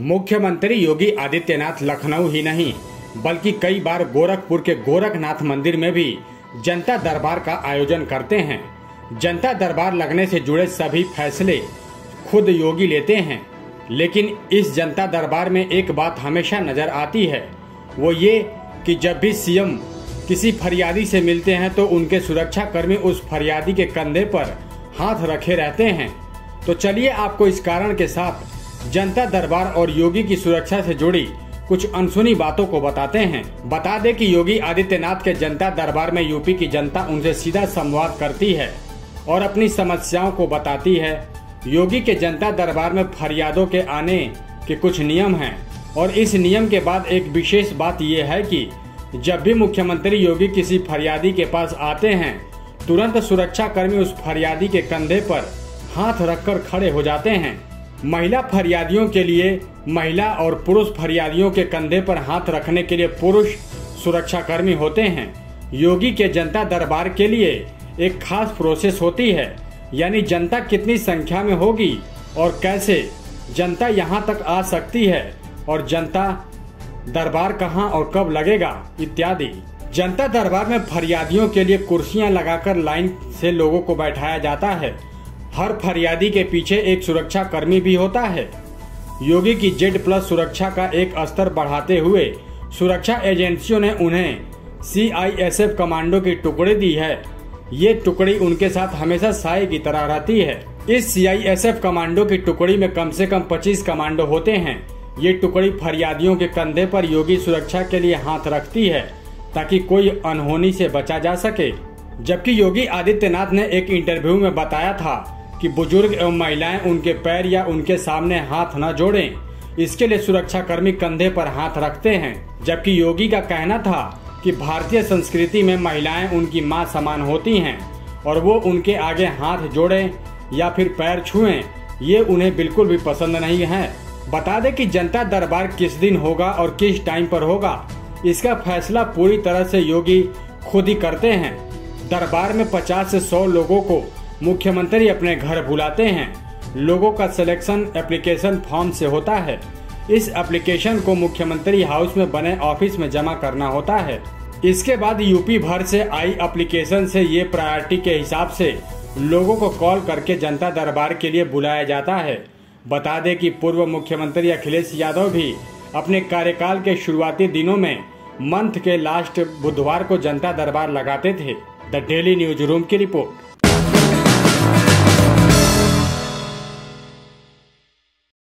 मुख्यमंत्री योगी आदित्यनाथ लखनऊ ही नहीं बल्कि कई बार गोरखपुर के गोरखनाथ मंदिर में भी जनता दरबार का आयोजन करते हैं। जनता दरबार लगने से जुड़े सभी फैसले खुद योगी लेते हैं, लेकिन इस जनता दरबार में एक बात हमेशा नजर आती है, वो ये कि जब भी सीएम किसी फरियादी से मिलते हैं तो उनके सुरक्षा कर्मी उस फरियादी के कंधे पर हाथ रखे रहते हैं। तो चलिए आपको इस कारण के साथ जनता दरबार और योगी की सुरक्षा से जुड़ी कुछ अनसुनी बातों को बताते हैं। बता दें कि योगी आदित्यनाथ के जनता दरबार में यूपी की जनता उनसे सीधा संवाद करती है और अपनी समस्याओं को बताती है। योगी के जनता दरबार में फरियादों के आने के कुछ नियम हैं और इस नियम के बाद एक विशेष बात यह है कि जब भी मुख्यमंत्री योगी किसी फरियादी के पास आते हैं, तुरंत सुरक्षा कर्मी उस फरियादी के कंधे पर हाथ रखकर खड़े हो जाते हैं। महिला फरियादियों के लिए महिला और पुरुष फरियादियों के कंधे पर हाथ रखने के लिए पुरुष सुरक्षा कर्मी होते हैं। योगी के जनता दरबार के लिए एक खास प्रोसेस होती है, यानी जनता कितनी संख्या में होगी और कैसे जनता यहां तक आ सकती है और जनता दरबार कहां और कब लगेगा इत्यादि। जनता दरबार में फरियादियों के लिए कुर्सियां लगाकर लाइन से लोगों को बैठाया जाता है। हर फरियादी के पीछे एक सुरक्षा कर्मी भी होता है। योगी की Z+ सुरक्षा का एक स्तर बढ़ाते हुए सुरक्षा एजेंसियों ने उन्हें CISF कमांडो की टुकड़ी दी है। ये टुकड़ी उनके साथ हमेशा साए की तरह रहती है। इस CISF कमांडो की टुकड़ी में कम से कम 25 कमांडो होते हैं। ये टुकड़ी फरियादियों के कंधे पर योगी सुरक्षा के लिए हाथ रखती है ताकि कोई अनहोनी से बचा जा सके। जबकि योगी आदित्यनाथ ने एक इंटरव्यू में बताया था कि बुजुर्ग एवं महिलाएं उनके पैर या उनके सामने हाथ न जोड़ें, इसके लिए सुरक्षा कर्मी कंधे पर हाथ रखते हैं। जबकि योगी का कहना था कि भारतीय संस्कृति में महिलाएं उनकी मां समान होती हैं और वो उनके आगे हाथ जोड़ें या फिर पैर छुएं, ये उन्हें बिल्कुल भी पसंद नहीं है। बता दें कि जनता दरबार किस दिन होगा और किस टाइम पर होगा, इसका फैसला पूरी तरह से योगी खुद ही करते हैं। दरबार में 50 से 100 लोगों को मुख्यमंत्री अपने घर बुलाते हैं। लोगों का सिलेक्शन एप्लीकेशन फॉर्म से होता है। इस एप्लीकेशन को मुख्यमंत्री हाउस में बने ऑफिस में जमा करना होता है। इसके बाद यूपी भर से आई एप्लीकेशन से ये प्रायोरिटी के हिसाब से लोगों को कॉल करके जनता दरबार के लिए बुलाया जाता है। बता दें कि पूर्व मुख्यमंत्री अखिलेश यादव भी अपने कार्यकाल के शुरुआती दिनों में मंथ के लास्ट बुधवार को जनता दरबार लगाते थे। द डेली न्यूज रूम की रिपोर्ट।